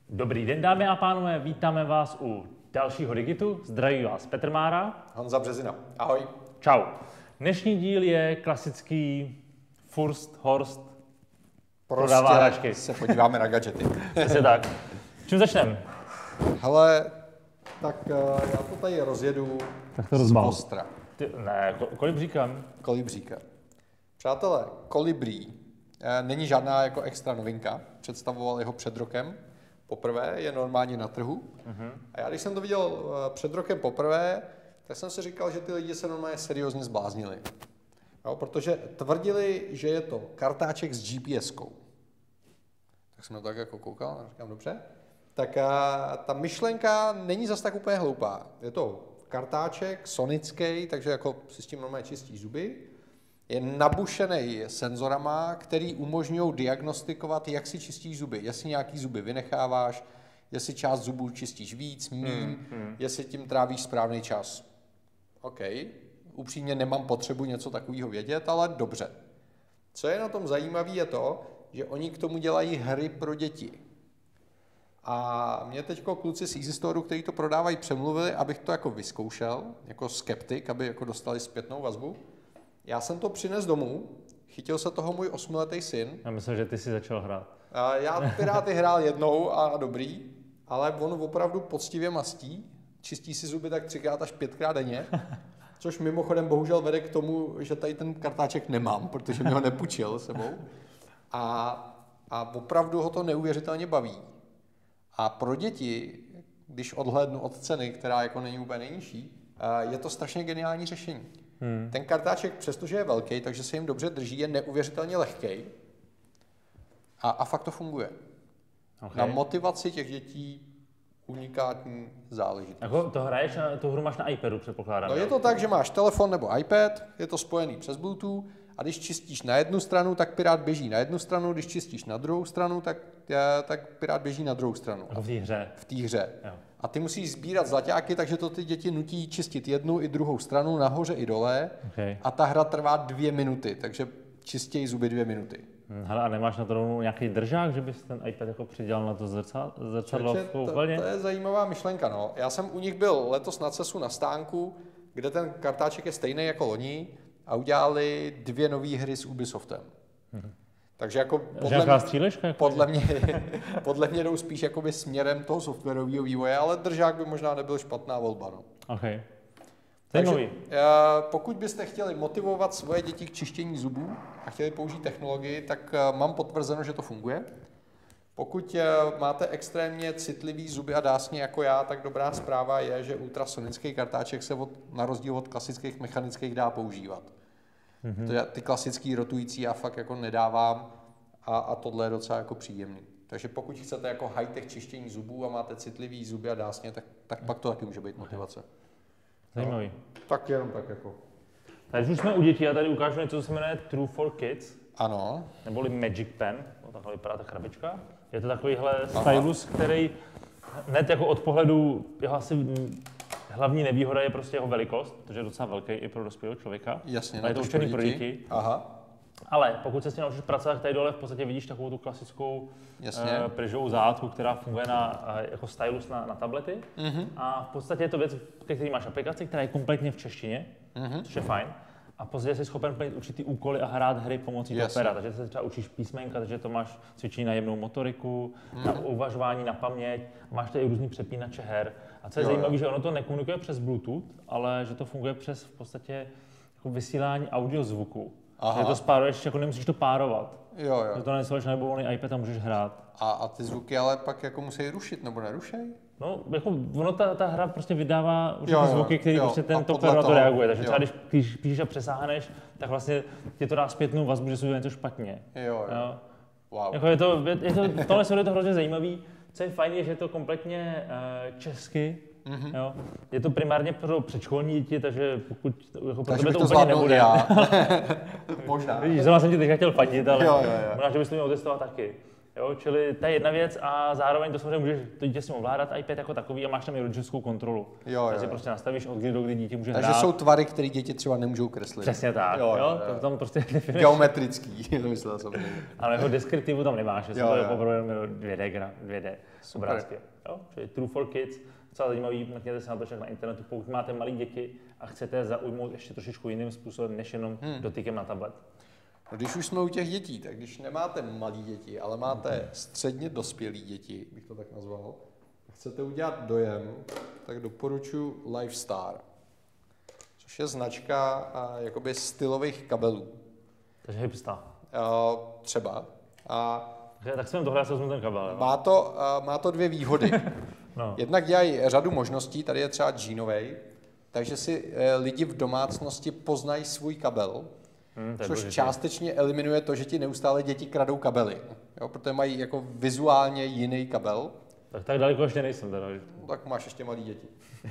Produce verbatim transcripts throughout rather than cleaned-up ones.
Dobrý den, dámy a pánové, vítáme vás u dalšího Digitu. Zdraví vás Petr Mára. Honza Březina. Ahoj. Čau. Dnešní díl je klasický Furst, Horst, prodává hračky. Se podíváme na gadgety. Přesně tak. Čím začneme? Hele, tak já to tady rozjedu tak to z ostra. Ty, ne, kolibříkem. Kolibříka. Přátelé, Kolibrí není žádná jako extra novinka. Představoval jeho před rokem. Poprvé je normálně na trhu. Uh-huh. A já když jsem to viděl před rokem poprvé, tak jsem si říkal, že ty lidi se normálně seriózně zbláznili. Jo, protože tvrdili, že je to kartáček s G P S kou. Tak jsem na to tak jako koukal a říkám, dobře. Tak a, ta myšlenka není zas tak úplně hloupá. Je to kartáček sonický, takže jako si s tím normálně čistí zuby. Je nabušený senzorama, který umožňují diagnostikovat, jak si čistíš zuby. Jestli nějaký zuby vynecháváš, jestli část zubů čistíš víc, míň, hmm, hmm. jestli tím trávíš správný čas. OK, upřímně nemám potřebu něco takového vědět, ale dobře. Co je na tom zajímavé je to, že oni k tomu dělají hry pro děti. A mě teďko kluci z Easy Store, kteří to prodávají, přemluvili, abych to jako vyzkoušel, jako skeptik, aby jako dostali zpětnou vazbu. Já jsem to přines domů, chytil se toho můj osmiletý syn. Já myslím, že ty si začal hrát. Já Piráty hrál jednou a dobrý, ale on opravdu poctivě mastí, čistí si zuby tak třikrát až pětkrát denně, což mimochodem bohužel vede k tomu, že tady ten kartáček nemám, protože mi ho nepůjčil sebou. A, a opravdu ho to neuvěřitelně baví. A pro děti, když odhlédnu od ceny, která jako není úplně nejnižší, je to strašně geniální řešení. Hmm. Ten kartáček, přestože je velký, takže se jim dobře drží, je neuvěřitelně lehký. A, a fakt to funguje. Okay. Na motivaci těch dětí unikátní záležitost. Jako to hraješ, na, tu hru máš na iPadu, předpokládám. No je to tak, že máš telefon nebo iPad, je to spojený přes Bluetooth a když čistíš na jednu stranu, tak Pirát běží na jednu stranu, když čistíš na druhou stranu, tak, tak Pirát běží na druhou stranu. Jako v té hře. V té hře. Jo. A ty musíš sbírat zlaťáky, takže to ty děti nutí čistit jednu i druhou stranu, nahoře i dole. Okay. A ta hra trvá dvě minuty, takže čistějí zuby dvě minuty. Hele, a nemáš na to nějaký držák, že bys ten iPad jako přidělal na to zrcadlo? To, to je zajímavá myšlenka. No. Já jsem u nich byl letos na CESu na stánku, kde ten kartáček je stejný jako loni a udělali dvě nové hry s Ubisoftem. Hmm. Takže jako podle mě, střílečka, jako podle, mě, podle mě jdou spíš jakoby směrem toho softwarového vývoje, ale držák by možná nebyl špatná volba. No. Okay. Takže, pokud byste chtěli motivovat svoje děti k čištění zubů a chtěli použít technologii, tak mám potvrzeno, že to funguje. Pokud máte extrémně citlivý zuby a dásně jako já, tak dobrá zpráva je, že ultrasonický kartáček se od, na rozdíl od klasických mechanických dá používat. Mm-hmm. Ty klasický rotující já fakt jako nedávám a, a tohle je docela jako příjemný. Takže pokud chcete jako high-tech čištění zubů a máte citlivý zuby a dásně, tak, tak pak to taky může být motivace. Zajímavý. No, tak jenom tak jako. Tady už jsme u dětí a tady ukážu něco, co se jmenuje True for Kids. Ano. Neboli Magic Pen. No, takhle vypadá ta krabička. Je to takovýhle stylus, který hned jako od pohledu, jeho asi hlavní nevýhoda je prostě jeho velikost, protože je docela velký i pro dospělého člověka. Jasně, ale je to určený pro děti. Aha. Ale pokud se s tím naučíš pracovat, tak tady dole v podstatě vidíš takovou tu klasickou uh, pryžovou zátku, která funguje na, uh, jako stylus na, na tablety. Mm-hmm. A v podstatě je to věc, ke který máš aplikaci, která je kompletně v češtině, mm-hmm. což je fajn. A v podstatě jsi schopen plnit určitý úkoly a hrát hry pomocí toho pera. Takže se třeba učíš písmenka, takže to máš cvičení na jemnou motoriku, mm-hmm. na uvažování, na paměť. Máš tady různý přepínače her. A co je jo, zajímavé, že ono to nekomunikuje přes Bluetooth, ale že to funguje přes v podstatě jako vysílání audio zvuku. Aha. Že to spáruješ, jako nemusíš to párovat. Jo, jo. Že to nesouváš na libovolný iPad a můžeš hrát. A, a ty zvuky ale pak jako musí rušit, nebo nerušej? No, jako ono ta, ta hra prostě vydává určitě zvuky, které prostě ten toper na to reaguje. Takže jo. třeba když píš, píšeš a přesáhneš, tak vlastně ti to dá zpětnou vazbu, že jsou něco špatně. Jo, jo. jo. Wow. Jako je to, je to, v tomhle je to hrozně zajímavý. Co je fajn, je, že je to kompletně uh, česky. Mm-hmm. Jo. Je to primárně pro předškolní děti, takže pokud jako pro tebe to, to úplně nebude. Já. Možná. Vidíš, zrovna jsem ti teďka chtěl fandit, ale jo, jo, jo. možná, že bys to měl otestovat taky. Jo, čili to je jedna věc a zároveň to samozřejmě můžeš to dítě s tím ovládat iPad jako takový a máš tam i rodičovskou kontrolu. Jo, jo. Takže prostě nastavíš od kdy do kdy dítě může hrát. Takže jsou tvary, které děti třeba nemůžou kreslit. Přesně tak, jo, jo, jo. To tam prostě definuješ. Geometrický, to myslel jsem. Ale jeho deskriptivu tam nemáš, že to je opravdu jenom dvě dé, dvě dé obrázky. Jo, čili True for Kids, docela zajímavý, mrkněte se na to však na internetu, pokud máte malé děti a chcete zaujmout ještě trošičku jiným způsobem, než jenom hmm. dotykem na tablet. No, když už jsme u těch dětí, tak když nemáte malé děti, ale máte středně dospělé děti, bych to tak nazval, a chcete udělat dojem, tak doporučuji Lifestar, což je značka a, jakoby stylových kabelů. Takže hipsta. Uh, třeba. A tak jsem tohle, já se vezmu ten kabel. Má to, uh, má to dvě výhody. no. Jednak dělají řadu možností, tady je třeba džínovej, takže si uh, lidi v domácnosti poznají svůj kabel, Hmm, což důležitý. Částečně eliminuje to, že ti neustále děti kradou kabely, jo, protože mají jako vizuálně jiný kabel. Tak tak daleko ještě nejsem teda. No, tak máš ještě malý děti.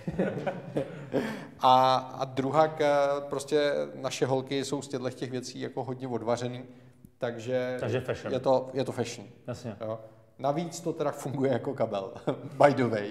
a, a druhá, prostě naše holky jsou z těchto těch věcí jako hodně odvařený, takže, takže fashion. Je, to, je to fashion. Jasně. Jo. Navíc to teda funguje jako kabel, by the way.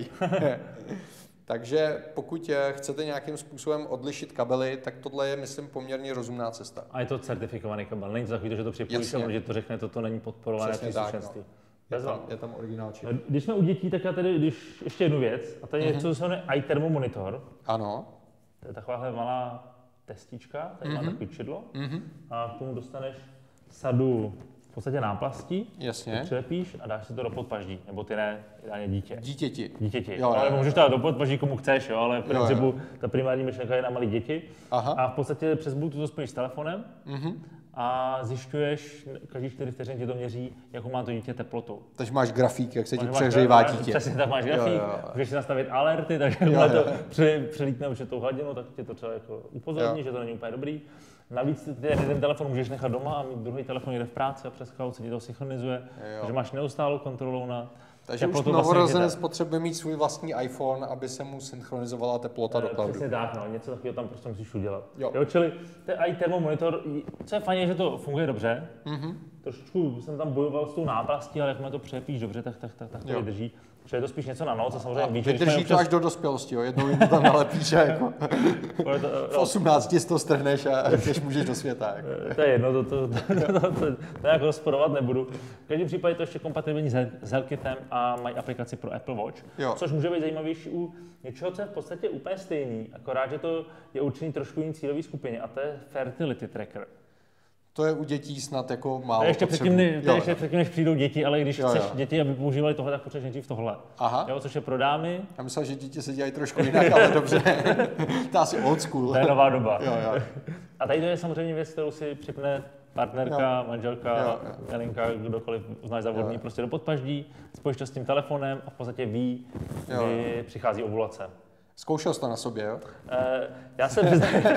Takže pokud chcete nějakým způsobem odlišit kabely, tak tohle je, myslím, poměrně rozumná cesta. A je to certifikovaný kabel, není to takový, že to připojíš a že to řekne, toto není podporované příslušenství. No. Je, tam, je tam originál čip. Když jsme u dětí, tak já tady, když ještě jednu věc, a to je mm-hmm. něco, co se jmenuje iThermo monitor. Ano. To je takováhle malá testička, tady mm-hmm. má takový čidlo mm-hmm. a k tomu dostaneš sadu v podstatě náplastí, jasně. Přilepíš a dáš si to do podpaždí, nebo ty ne, ideálně dítě. Dítěti. Dítěti. Jo, ale můžeš to dát do podpaždí, komu chceš, jo, ale v principu jo, jo. ta primární myšlenka je na malé děti. Aha. A v podstatě přes Bluetooth to spojíš s telefonem mm-hmm. a zjišťuješ, každý čtyři vteřiny ti to měří, jakou má to dítě teplotu. Takže máš grafík, jak se ti přehřívá dítě. Přesně, tak máš grafík, jo, jo, jo. Můžeš si nastavit alerty, takže jakmile to přelítne určitou hladinu, tak tě to třeba jako upozorní, jo. že to není úplně dobrý. Navíc jeden telefon můžeš nechat doma a mít druhý telefon jde v práci a přes cloud se ti to synchronizuje, jo. takže máš neustálou kontrolu na takže už novorozenec potřebuje mít svůj vlastní iPhone, aby se mu synchronizovala teplota do cloudu. Přesně tak, no, něco takového tam prostě musíš udělat. Jo. Jo, čili ten iThermo monitor, co je fajn, že to funguje dobře. Mm-hmm. Trošičku jsem tam bojoval s tou náplastí, ale jakmile to přepíš dobře, tak, tak, tak, tak to vydrží. Čili je to spíš něco na noc a samozřejmě víš, že vydrží to občas... až do dospělosti, jo, jednou jim to tam nalepíš a jako v osmnácti to strhneš a když můžeš do světa. Jako. To je jedno, to, to, to, to, to, to, to nějak rozporovat nebudu. V každém případě to ještě kompatibilní s HealthKitem a mají aplikaci pro Apple Watch, jo. což může být zajímavější u něčeho, co je v podstatě úplně stejný, akorát, že to je určený trošku jiný cílový skupině a to je Fertility Tracker. To je u dětí snad jako málo ještě potřebu. předtím, ne, ještě předtím, než přijdou děti, ale když jo, chceš jo. děti, aby používali tohle, tak potřebuješ nejdřív tohle. Aha. Jo, což je pro dámy. Já myslel, že děti se dělají trošku jinak, ale dobře. To je asi old school. To je nová doba. Jo, jo. A tady to je samozřejmě věc, kterou si připne partnerka, jo. manželka, Jelinka, kdokoliv uznáš za vhodný, prostě do podpaždí, spojíš to s tím telefonem a v podstatě ví, jo. kdy přichází ovulace. Zkoušel jsi to na sobě, jo? Uh, já jsem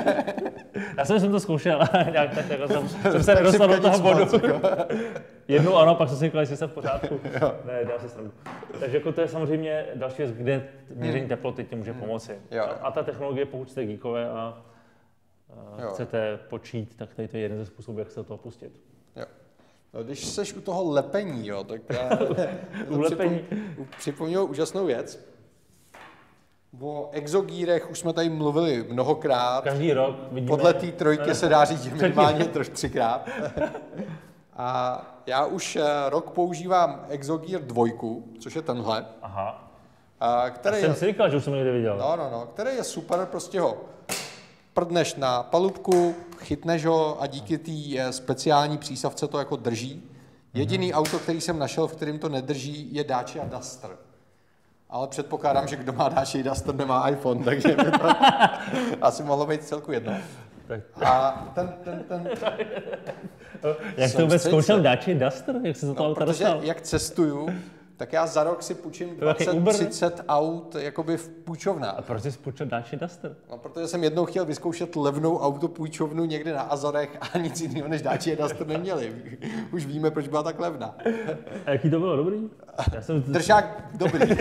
já jsem, jsem to zkoušel, nějak tak jako jsem, jsem se nedostal do toho bodu. Jednou ano, pak jsem si říkal, jestli jsem v pořádku. Ne, dá se srandu. Takže jako to je samozřejmě další věc, kde měření teploty ti může pomoci. Jo. A ta technologie, pokud jste geekové a, a chcete počít, tak tady to je jeden ze způsobů, jak se do toho pustit. Jo. No, když jsi u toho lepení, jo, tak u lepení připomněl úžasnou věc. O exogírech už jsme tady mluvili mnohokrát. Každý rok vidíme. Podle té trojky se dá říct minimálně trošku třikrát. A já už rok používám Exogear dvojku, což je tenhle. Aha. A který já jsem si říkal, že už jsem někde viděl. No, no, no. Který je super, prostě ho prdneš na palubku, chytneš ho a díky té speciální přísavce to jako drží. Jediný mm-hmm. auto, který jsem našel, v kterém to nedrží, je Dacia Duster. Ale předpokládám, že kdo má Dacia Duster, nemá iPhone, takže by to asi mohlo být celku jedno. Tak. A ten, ten, ten... Jak to vůbec zkoušel Dacia Duster? Jak se to no, auto protože dostal? Jak cestuju, tak já za rok si půjčím dvacet třicet aut jakoby v půjčovnách. A proč jsi půjčil Dacia Duster? No, protože jsem jednou chtěl vyzkoušet levnou autopůjčovnu někde na Azorech a nic jiného než Dacia Duster neměli. Už víme, proč byla tak levná. A jaký to bylo? Dobrý? Já jsem... Držák dobrý.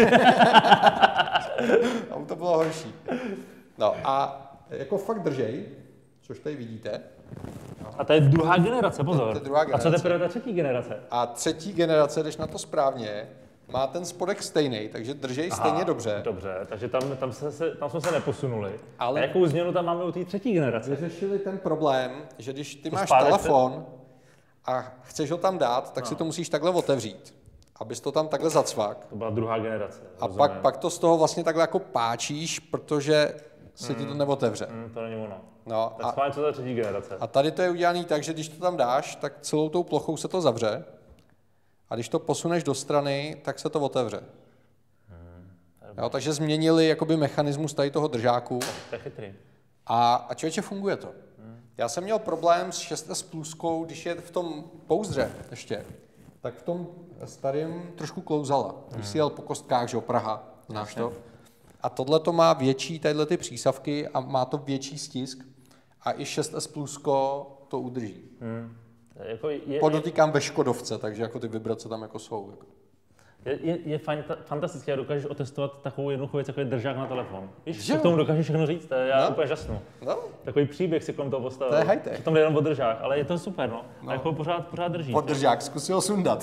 Auto bylo horší. No a jako fakt držej, což tady vidíte, A to je druhá generace, pozor. To je druhá generace. A co teprve ta třetí generace? A třetí generace, když na to správně, má ten spodek stejný, takže držej Aha, stejně dobře. Dobře, takže tam, tam, se, tam jsme se neposunuli. Ale a jakou změnu tam máme u té třetí generace? Vyřešili ten problém, že když ty to máš telefon se... a chceš ho tam dát, tak no. si to musíš takhle otevřít, abys to tam takhle zacvak. To byla druhá generace. A pak, pak to z toho vlastně takhle jako páčíš, protože se mm. ti to neotevře. Mm, to není ono. No, tak schválně, co to je třetí generace. A tady to je udělané tak, že když to tam dáš, tak celou tou plochou se to zavře. A když to posuneš do strany, tak se to otevře. Hmm, jo, takže změnili jakoby mechanismus tady toho držáku. To je chytrý. A, a člověče, funguje to. Hmm. Já jsem měl problém s šest S pluskou, když je v tom pouzdře ještě, tak v tom starém trošku klouzala. Když hmm. si jel po kostkách, že jo, Praha, znáš to. A tohle to má větší tadyhle ty přísavky a má to větší stisk. A i šest S plusko to udrží. Hmm. Jako je, Podotýkám je, ve Škodovce, takže jako ty vibrace tam jako jsou. Jako. Je, je, je fajn, fantastické, dokážeš otestovat takovou jednoduchou věc, jako je držák na telefon. Víš, co k tomu dokážeš všechno říct, to je, já no. úplně žasnu. No. Takový příběh si kolem toho postavil. To je high-tech. Přitom jde jenom o držák, ale je to super, no. no. A jako pořád, pořád drží. Pod držák, zkusil ho sundat.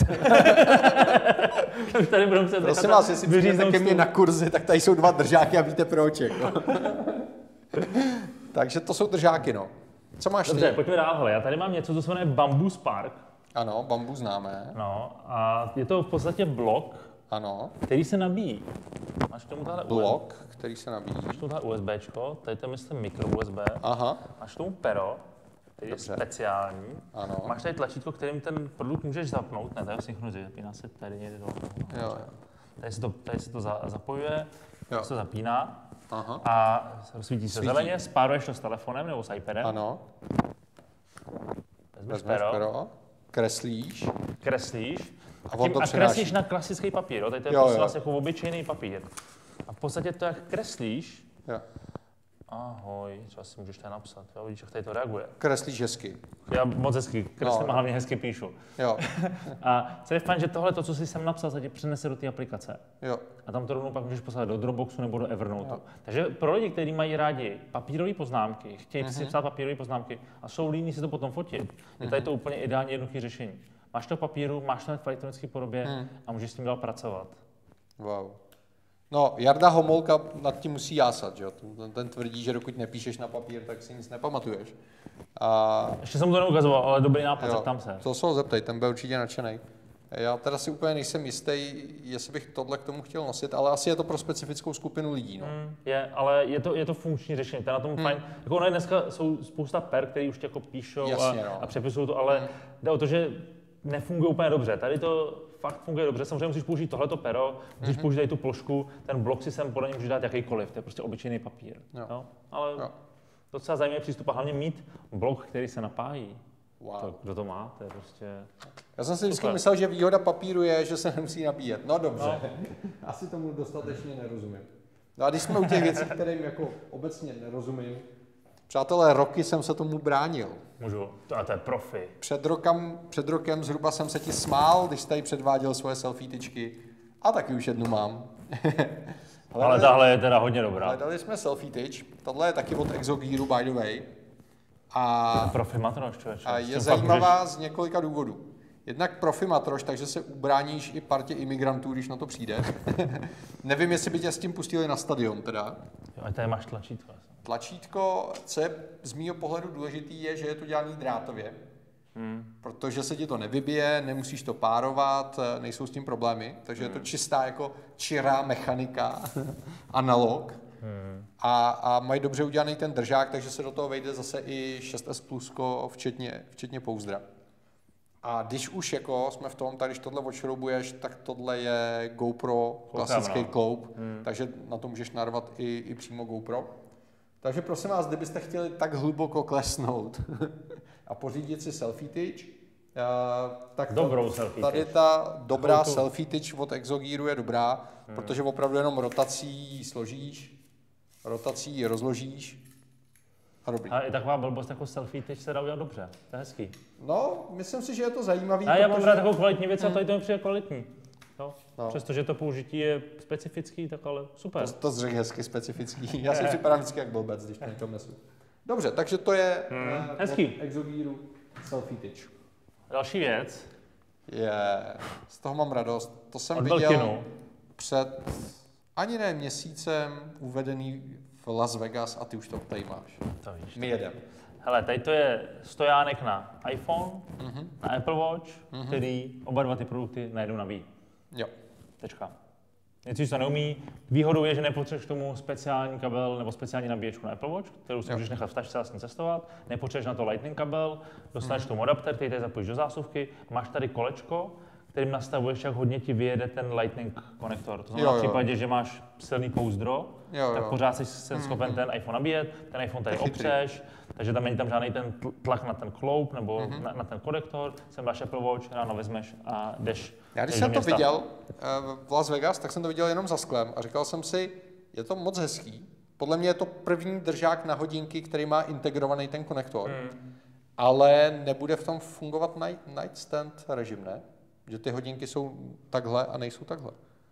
Tady budeme se Prosím vás, jestli přijdete ke mně na kurzy, tak tady jsou dva držáky a víte proč. Jako. Takže to jsou držáky, no. Co máš Dobře, ty? pojďme dál, hele. Já tady mám něco, co se jmenuje Bamboo Spark. Ano, Bamboo známe. No, a je to v podstatě blok, ano. který se nabíjí. Máš k tomu tahle blok, U S B, který se nabíjí. Máš k tomu tahle USBčko, tady to je, myslím, mikro U S B. Aha. Máš k tomu pero, který Dobře. je speciální. Ano. Máš tady tlačítko, kterým ten produkt můžeš zapnout, ne, tady synchronizuje, zapíná se tady někde dolů. Jo, jo. Tady se to, tady se to za, zapojuje, tady se to zapíná. Aha. A svítí se Svítí. zeleně, spáruješ to s telefonem nebo s iPadem. Ano. Vezmeš pero. pero. Kreslíš. Kreslíš. A, on to a kreslíš na klasický papír. Jo? Tady to je prostě vlastně jako obyčejný papír. A v podstatě to, jak kreslíš, jo. Ahoj, co asi můžeš tady napsat, jo? Vidíš, jak tady to reaguje. Kreslíš hezky. Já moc hezky kreslím no. a hlavně hezky píšu. Jo. A co je fajn, že tohle, to, co jsi sem napsal, se ti přenese do té aplikace. Jo. A tam to rovnou pak můžeš poslat do Dropboxu nebo do Evernote. Jo. Takže pro lidi, kteří mají rádi papírové poznámky, chtějí mm-hmm. si psát papírové poznámky a jsou líní si to potom fotit, mm-hmm. je tady to úplně ideálně jednoduché řešení. Máš to papíru, máš to v elektronické podobě mm. a můžeš s tím dál pracovat. Wow. No, Jarda Homolka nad tím musí jásat, že jo? Ten, ten tvrdí, že dokud nepíšeš na papír, tak si nic nepamatuješ. A... Ještě jsem to neukazoval, ale dobrý nápad, zeptám se. To se ho zeptej, ten byl určitě nadšenej. Já teda si úplně nejsem jistý, jestli bych tohle k tomu chtěl nosit, ale asi je to pro specifickou skupinu lidí. No. Mm, je, ale je to, je to funkční řešení, to je na tom mm. fajn. Jako ono dneska jsou spousta per, který už jako píšou Jasně, a, no. a přepisují to, ale mm. jde o to, že nefunguje úplně dobře. Tady to fakt funguje dobře, samozřejmě musíš použít tohleto pero, musíš mm-hmm. použít tady tu plošku, ten blok si sem podle něj můžeš dát jakýkoliv, to je prostě obyčejný papír. Jo. No, ale jo. docela zajímavý přístup a hlavně mít blok, který se napájí. Wow. To, kdo to má, to je prostě... Já jsem si vždycky myslel, že výhoda papíru je, že se nemusí nabíjet. No dobře, no. Asi tomu dostatečně nerozumím. No a když jsme u těch věcí, kterým jako obecně nerozumím, přátelé, roky jsem se tomu bránil. Můžu, to, a to je profi. Před, rokem, před rokem zhruba jsem se ti smál, když jsi tady předváděl svoje selfie tyčky. A taky už jednu mám. ale, ale tahle je teda hodně dobrá. Ale dali jsme selfie tyč. Tohle je taky od Exogearu, by the way. A, profi matroš, člověče. A je zajímavá můžeš... z několika důvodů. Jednak profi matroš, takže se ubráníš i partě imigrantů, když na to přijde. Nevím, jestli by tě s tím pustili na stadion teda. Jo, a tady máš tlačítko. Tlačítko, co je z mýho pohledu důležitý, je, že je to dělaný drátově. Hmm. Protože se ti to nevybije, nemusíš to párovat, nejsou s tím problémy. Takže hmm. je to čistá jako čirá mechanika, analog. Hmm. A, a mají dobře udělaný ten držák, takže se do toho vejde zase i šest S plusko, včetně, včetně pouzdra. A když už jako jsme v tom, tak když tohle odšroubuješ, tak tohle je GoPro, klasický kloup, hmm. takže na to můžeš narvat i, i přímo GoPro. Takže prosím vás, kdybyste chtěli tak hluboko klesnout a pořídit si selfie tyč, tak Dobrou to, selfie tady tyč. ta dobrá tu... selfie tyč od Exogearu je dobrá, hmm. protože opravdu jenom rotací složíš, rotací rozložíš a dobrý. A i taková blbost jako selfie tyč se dá udělat dobře, to je hezký. No, myslím si, že je to zajímavý. A já mám rád takovou kvalitní věc hmm. a tady to mi přijde kvalitní. No. No. Přestože to použití je specifický, tak ale super. To, to zřekl hezky specifický. Já si připadám vždycky jak blbec, když to něčem nesu. Dobře, takže to je hmm. uh, hezký. Exogearu Selfie Touch. Další věc. Je, yeah. Z toho mám radost. To jsem Od viděl Belkinu. před ani ne měsícem uvedený v Las Vegas a ty už to tady máš. To víš. My jedem. Hele, tady to je stojánek na iPhone, Mm-hmm. na Apple Watch, Mhm. který oba dva ty produkty najednou nabíjí. Jo. Tečka. Něco, co neumí. Výhodou je, že nepotřebuješ k tomu speciální kabel nebo speciální nabíječku na Apple Watch, kterou si Jo. můžeš nechat v tašce a s ní cestovat. Nepotřebuješ na to Lightning kabel, dostaneš mm. tomu adapter, který tady zapojíš do zásuvky. Máš tady kolečko, kterým nastavuješ, jak hodně ti vyjede ten Lightning konektor. To znamená, Jo, jo. v případě, že máš silný pouzdro, Jo, tak jo. pořád jsi Mm, schopen mm. ten iPhone nabíjet, ten iPhone tady To je chytrý. opřeš, takže tam není tam žádný ten tl- tlak na ten kloup nebo Mhm. na, na ten konektor. Sem dáš Apple Watch, ráno vezmeš a jdeš. Já když jdeš jsem do to města. viděl uh, v Las Vegas, tak jsem to viděl jenom za sklem a říkal jsem si, je to moc hezký. Podle mě je to první držák na hodinky, který má integrovaný ten konektor, Hmm. ale nebude v tom fungovat night, nightstand režim, ne? Že ty hodinky jsou takhle a nejsou takhle.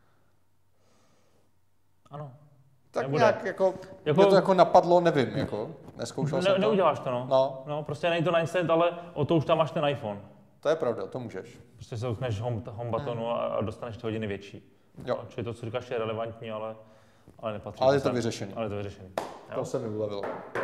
Ano. Tak Nebude. nějak jako, Jako- mě to jako napadlo, nevím, jako, neskoušel Ne, jsem to. neuděláš to, no. No, No, prostě není to na instant, ale o to už tam máš ten iPhone. to je pravda, to můžeš. Prostě se dotkneš home, home buttonu a, a dostaneš ty hodiny větší. Jo. No, čili to, co říkáš, je relevantní, ale, ale nepatří. Ale je to sem. vyřešený. Ale je to vyřešený. Jo. To se mi ulevilo.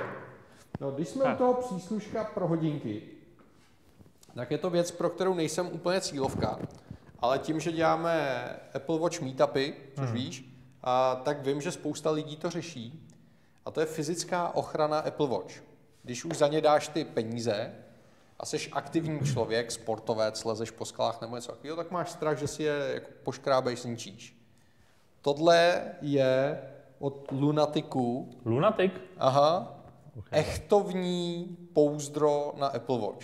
No, když jsme Tak. u toho přísluška pro hodinky, tak je to věc, pro kterou nejsem úplně cílovka, ale tím, že děláme Apple Watch meetupy, což Hmm. víš, a tak vím, že spousta lidí to řeší, a to je fyzická ochrana Apple Watch. Když už za ně dáš ty peníze a jsi aktivní člověk, sportovec, lezeš po skalách nebo něco takového, tak máš strach, že si je jako poškrábeš, zničíš. Tohle je od Lunatiku. Lunatic? Aha. Okay. Echtovní pouzdro na Apple Watch.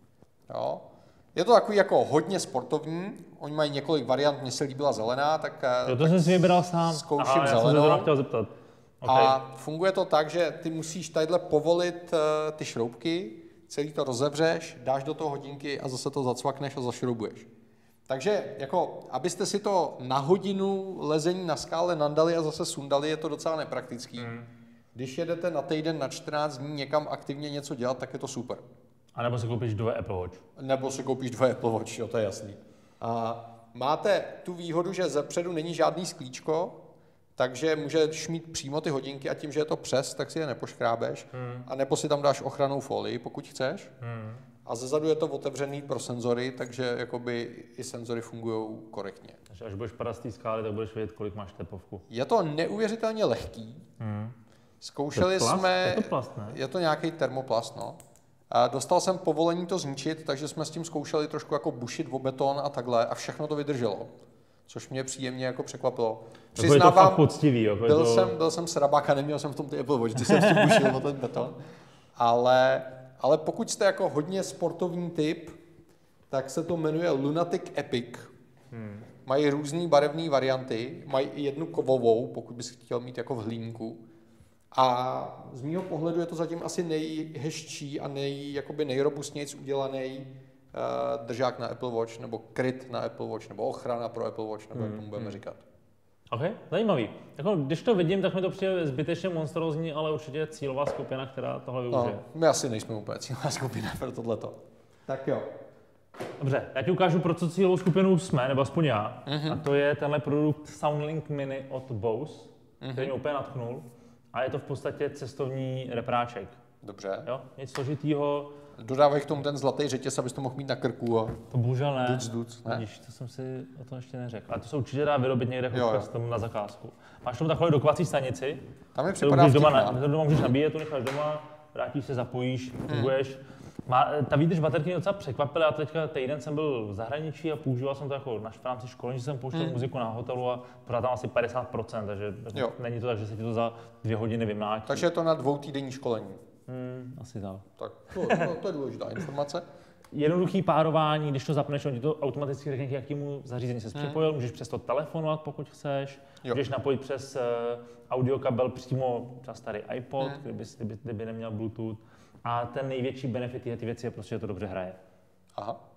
Jo. Je to takový jako hodně sportovní, oni mají několik variant, mně se líbila zelená, tak, Jo, to tak jsem si vybral sám. zkouším Aha, já jsem se zelenou. to chtěl zeptat. Okay. A funguje to tak, že ty musíš tadyhle povolit uh, ty šroubky, celý to rozevřeš, dáš do toho hodinky a zase to zacvakneš a zašroubuješ. Takže jako, abyste si to na hodinu lezení na skále nandali a zase sundali, je to docela nepraktický. Hmm. Když jedete na týden, na čtrnáct dní někam aktivně něco dělat, tak je to super. A nebo si koupíš dvě Apple Watch. Nebo si koupíš dvě Apple Watch, jo, to je jasný. A máte tu výhodu, že zepředu není žádný sklíčko, takže můžeš mít přímo ty hodinky a tím, že je to přes, tak si je nepoškrábeš. Hmm. A nebo si tam dáš ochrannou folii, pokud chceš. Hmm. A zezadu je to otevřený pro senzory, takže jakoby i senzory fungují korektně. Takže až budeš padat z té skály, tak budeš vědět, kolik máš tepovku. Je to neuvěřitelně lehký. Hmm. Zkoušeli To je plast? jsme... Je to plast, ne? Je to nějaký termoplast, no. A dostal jsem povolení to zničit, takže jsme s tím zkoušeli trošku jako bušit o beton a takhle a všechno to vydrželo. Což mě příjemně jako překvapilo. Jako je to fakt poctivý. Jako byl, to... jsem, byl jsem srabák a neměl jsem v tom ty Apple Watch, když jsem si bušil o ten beton. Ale, ale pokud jste jako hodně sportovní typ, tak se to jmenuje Lunatic Epic. Hmm. Mají různé barevné varianty, mají i jednu kovovou, pokud bys chtěl mít jako v hlínku. A z mýho pohledu je to zatím asi nejhezčí a nej, jakoby nejrobustnějc udělaný uh, držák na Apple Watch, nebo kryt na Apple Watch, nebo ochrana pro Apple Watch, nebo jak tomu budeme říkat. OK, zajímavý. Jako, když to vidím, tak mi to přijde zbytečně monstrózní, ale určitě cílová skupina, která tohle využije. No, my asi nejsme úplně cílová skupina pro tohleto. Tak jo. Dobře, já ti ukážu, pro co cílovou skupinu jsme, nebo aspoň já. Mhm. A to je tenhle produkt Soundlink Mini od Bose, Mhm. který mě úplně natchnul. A je to v podstatě cestovní repráček. Dobře. Jo? Nic složitýho. Dodávají k tomu ten zlatý řetěz, abys to mohl mít na krku a To bohužel ne. duc, duc, ne? Vidíš, to jsem si o tom ještě neřekl. Ale to se určitě dá vyrobit někde Jo, jo. jako custom na zakázku. Máš tam takovou dokovací stanici, Tam mi kterou připadá můžeš doma, vtipná. na, to doma můžeš nabíjet, tu necháš doma, vrátíš se, zapojíš, funguješ. Má, ta výdrž baterky mě docela překvapila, já teďka týden jsem byl v zahraničí a používal jsem to jako na v rámci školení, že jsem pouštěl Hmm. muziku na hotelu a pořád tam asi padesát procent, takže Jo. není to tak, že se ti to za dvě hodiny vymlátí. Takže je to na dvoutýdenní školení. Hmm, asi tak. Tak to, to, to je důležitá informace. Jednoduchý párování, když to zapneš, on ti to automaticky řekne, k jakému zařízení se připojil, můžeš přes to telefonovat, pokud chceš, Jo. můžeš napojit přes uh, audiokabel přímo třeba starý iPod, Hmm. kdyby, kdyby, kdyby neměl Bluetooth. A ten největší benefit je ty věci je prostě, že to dobře hraje. Aha.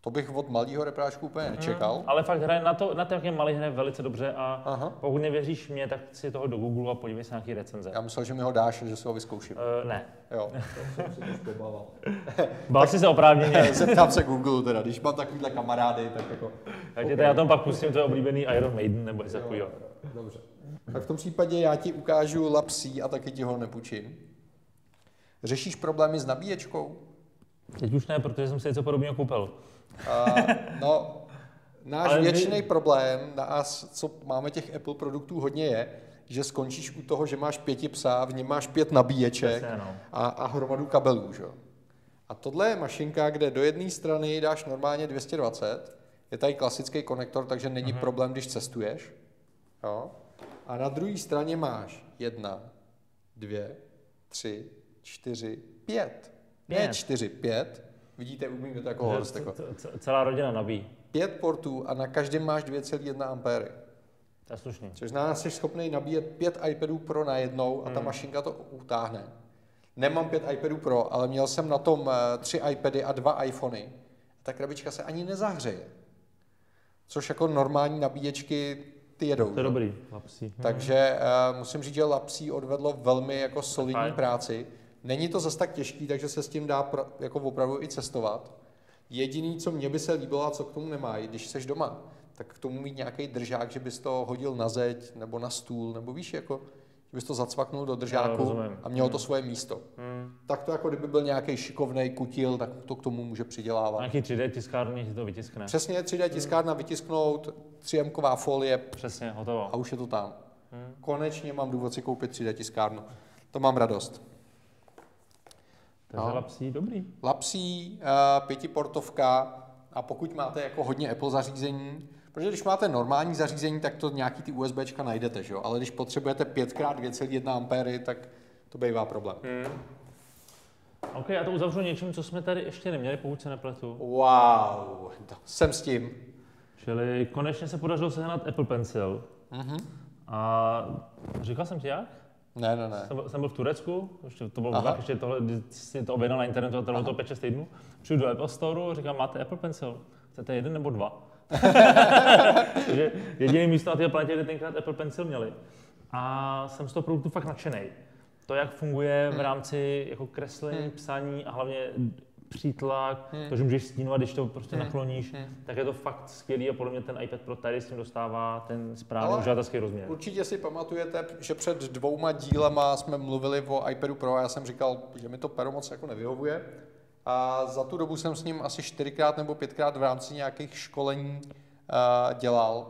To bych od malého repráčku úplně nečekal. Hmm, ale fakt hraje na to, na to, jak je malý, hraje velice dobře a Aha. pokud nevěříš mě, tak si toho do Google a podívej se na nějaký recenze. Já myslel, že mi ho dáš, že si ho vyzkouším. Uh, ne. Jo, to jsem si trošku obával. Bál jsi se oprávněně. Zeptám se Google teda, když mám takovýhle kamarády, tak jako... Takže okay. Já tam pak pustím, to je oblíbený Iron Maiden nebo něco takového. Dobře. Tak v tom případě já ti ukážu Lapsí a taky ti ho nepůjčím. Řešíš problémy s nabíječkou? Teď už ne, protože jsem si něco podobného koupil. Uh, no, náš Ale věčný my... problém, nás, co máme těch Apple produktů hodně je, že skončíš u toho, že máš pěti psa, v něm máš pět nabíječek Přesně, no. a, a hromadu kabelů. Že? A tohle je mašinka, kde do jedné strany dáš normálně dvě stě dvacet, je tady klasický konektor, takže není mm-hmm. problém, když cestuješ. Jo? A na druhé straně máš jedna, dvě, tři, čtyři, pět. pět. Ne čtyři, pět. Vidíte, umím to jako horst. Jako. Celá rodina nabíjí. Pět portů a na každém máš dvě celá jedna ampéry. To je slušný. Což znamená, jsi schopný nabíjet pět iPadů Pro najednou a ta hmm. mašinka to utáhne. Nemám pět iPadů Pro, ale měl jsem na tom tři iPady a dva iPhony. Ta krabička se ani nezahřeje. Což jako normální nabíječky ty jedou. To je dobrý, Lapsí. Takže uh, musím říct, že Lapsí odvedlo velmi jako solidní práci. Není to zas tak těžký, takže se s tím dá pro, jako opravdu i cestovat. Jediný, co mně by se líbilo a co k tomu nemají, když jsi doma, tak k tomu mít nějaký držák, že bys to hodil na zeď nebo na stůl, nebo víš, jako, že bys to zacvaknul do držáku no, a mělo hmm. to svoje místo. Hmm. Tak to jako kdyby byl nějaký šikovnej kutil, tak to k tomu může přidělávat. Nějaký tři dé tiskárny si to vytiskne. Přesně, tři dé tiskárna hmm. vytisknout, tři émková folie. Přesně, hotovo. A už je to tam. Hmm. Konečně mám důvod si koupit tři dé tiskárnu. To mám radost. Takže no. Lapsí dobrý. Lapsí, uh, pětiportovka a pokud máte jako hodně Apple zařízení, protože když máte normální zařízení, tak to nějaký ty USBčka najdete, že jo? Ale když potřebujete pět krát dvě celá jedna ampéry, tak to bývá problém. Hmm. OK, já to uzavřu něčím, co jsme tady ještě neměli, pokud se nepletu. Wow, jsem s tím. Čili konečně se podařilo sehnat Apple Pencil. Mm-hmm. A říkal jsem ti jak? Ne, ne, ne. Jsem, jsem byl v Turecku, ještě to bylo tak, ještě tohle, když si to objednal na internetu a trvalo to pět šest týdnů. Přijdu do Apple Store a říkám, máte Apple Pencil? Chcete jeden nebo dva? Takže jediné místo na té planetě, kde tenkrát Apple Pencil měli. A jsem z toho produktu fakt nadšenej. To, jak funguje v rámci jako kreslení, psaní a hlavně přítlak, hmm. to, že můžeš stínovat, když to prostě hmm. nakloníš, hmm. tak je to fakt skvělý a podle mě ten iPad Pro tady s tím dostává ten správný uživatelský rozměr. Určitě si pamatujete, že před dvouma dílema jsme mluvili o iPadu Pro a já jsem říkal, že mi to pero moc jako nevyhovuje. A za tu dobu jsem s ním asi čtyřikrát nebo pětkrát v rámci nějakých školení uh, dělal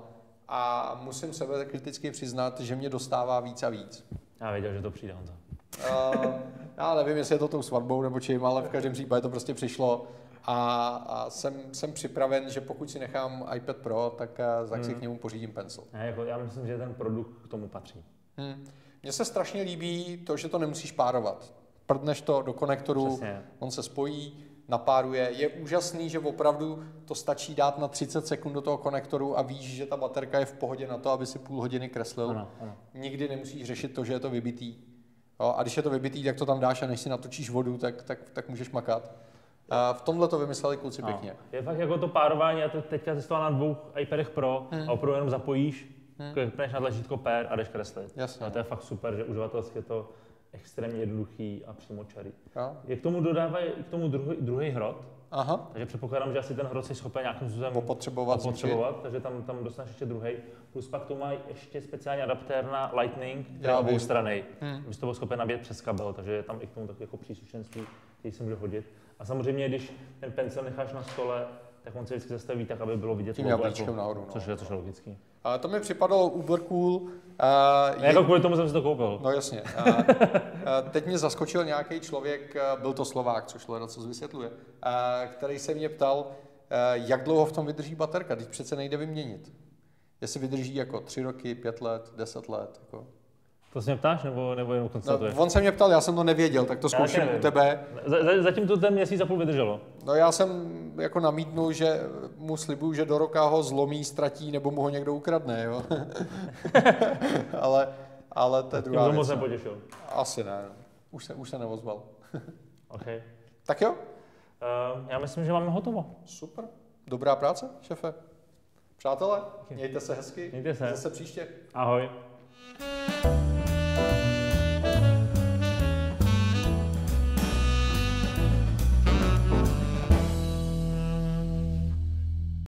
a musím sebe kriticky přiznat, že mě dostává víc a víc. Já věděl, že to přijde, Honza. Uh, já nevím, jestli je to tou svatbou nebo čím, ale v každém případě to prostě přišlo a, a jsem, jsem připraven, že pokud si nechám iPad Pro, tak, tak hmm. si k němu pořídím Pencil. Já, jako, já myslím, že ten produkt k tomu patří. Hmm. Mně se strašně líbí to, že to nemusíš párovat. Prdneš to do konektoru, Přesně. on se spojí, napáruje. Je úžasný, že opravdu to stačí dát na třicet sekund do toho konektoru a víš, že ta baterka je v pohodě na to, aby si půl hodiny kreslil. Ano, ano. Nikdy nemusíš řešit to, že je to vybitý. Jo, a když je to vybitý, tak to tam dáš a než si natočíš vodu, tak, tak, tak můžeš makat. A v tomhle to vymysleli kluci no. pěkně. Je fakt jako to párování, já to teďka testoval na dvou iPadech Pro hmm. a opravdu jenom zapojíš, hmm. pneš na tlačítko pér a jdeš kreslit. Jasně. A to je fakt super, že uživatelsky je to extrémně jednoduchý a přímočarý. Jo. Je k tomu dodávají k tomu druhý, druhý hrot, Aha. takže předpokládám, že asi ten hrot si schopen nějakým způsobem opotřebovat, opotřebovat takže tam, tam dostaneš ještě druhý. Plus pak tu mají ještě speciální adaptér na Lightning, který je oboustranný. Hmm. Bys to byl schopen nabíjet přes kabel, takže je tam i k tomu takový jako příslušenství, který se může hodit. A samozřejmě, když ten pencil necháš na stole, tak on se vždycky zastaví tak, aby bylo vidět logo, nahoru, no. což je, což je logický. A to mi připadalo uber cool. Uh, je... Jako kvůli tomu jsem si to koupil. No jasně. Uh, uh, teď mě zaskočil nějaký člověk, uh, byl to Slovák, což Leda co vysvětluje, uh, který se mě ptal, uh, jak dlouho v tom vydrží baterka, teď přece nejde vyměnit. Jestli vydrží jako tři roky, pět let, deset let. Jako. To se mě ptáš, nebo, nebo jenom konstatuješ? No, on se mě ptal, já jsem to nevěděl, tak to zkouším u tebe. Z, zatím to ten měsíc a půl vydrželo. No já jsem jako namítnul, že mu slibuju, že do roka ho zlomí, ztratí, nebo mu ho někdo ukradne, jo. ale, ale to je druhá věc. Tím moc nepotěšil. Asi ne, už se, už se neozval. OK. Tak jo? Uh, já myslím, že máme hotovo. Super. dobrá práce, šefe. Přátelé, mějte se hezky. Mějte se. Zase příště. Ahoj.